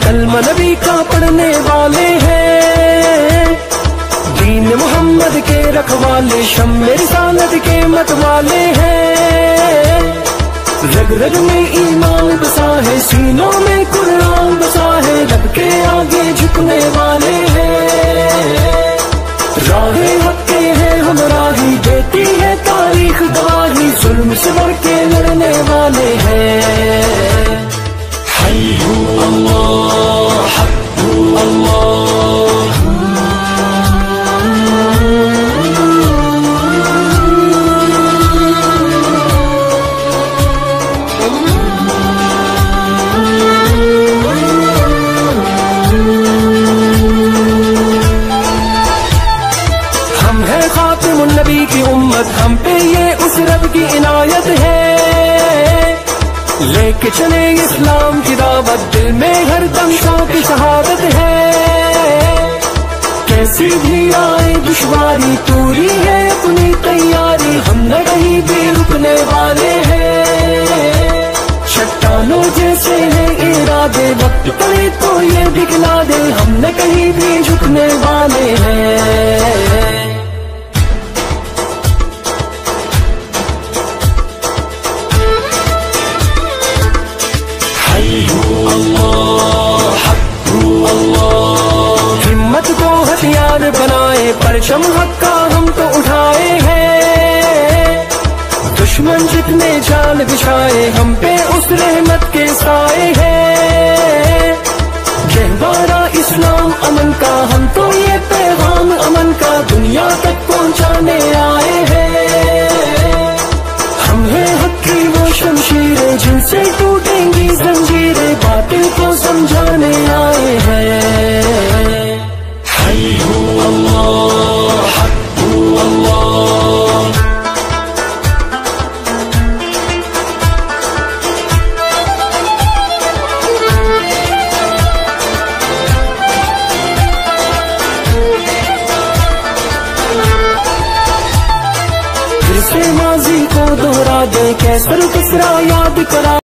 कलमा नबी का पढ़ने वाले हैं, दीन मोहम्मद के रखवाले, शम्मे रिसालत के मत वाले हैं। रग रग में ईमान बसा है, सीनों में कुरान बसा है, रब के आगे झुकने वाले हैं। राहे हक के हैं हम राही, देती है तारीख गवाही, जुल्म से बढ़ के लड़ने वाले हैं। हय्यू अल्लाह हय्यू अल्लाह। हम है खातिमुन नबी की उम्मत, हम पे ये उस रब की इनायत है। लेके चले इस्लाम की दावत, दिल में हर दम शौक की शहादत है। कैसी भी आए दुश्वारी, पूरी है अपनी तैयारी, हम न कहीं भी रुकने वाले हैं। चट्टानों जैसे है इरादे, वक्त पड़े तो ये दिखला दे, हम न कहीं भी झुकने वाले हैं। हिम्मत को हथियार बनाए, परचम हक का हम तो उठाए हैं। दुश्मन जितने जाल बिछाए, हम पे उस रहमत के साए हैं। गहवारा इस्लाम अमन का, हम तो ये पैगाम अमन का दुनिया तक पहुंचाने आए हैं। हम हैं हक की वो शमशीरें, जिनसे टूटेंगी जंजीरें, बातिल को समझाने आए हैं। हय्यू अल्लाह हय्यू अल्लाह। फिर से माजी को दोहरा दे, कैसर किसरा याद करा